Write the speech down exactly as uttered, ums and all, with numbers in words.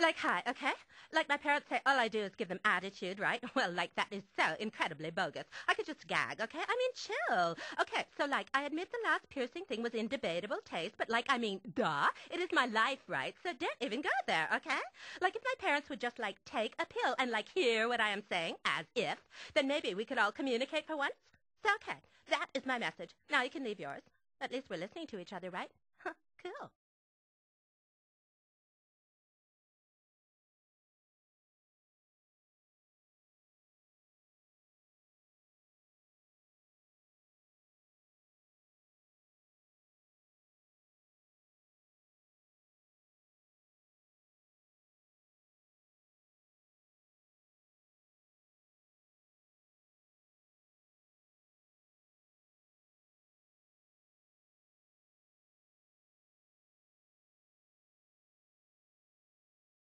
Like, hi, okay? Like my parents say all I do is give them attitude, right? Well, like that is so incredibly bogus. I could just gag, okay? I mean, chill. Okay, so like, I admit the last piercing thing was in debatable taste, but like, I mean, duh, it is my life, right? So don't even go there, okay? Like, if my parents would just like take a pill and like hear what I am saying, as if, then maybe we could all communicate for once. So, okay, that is my message. Now you can leave yours. At least we're listening to each other, right? Huh, cool.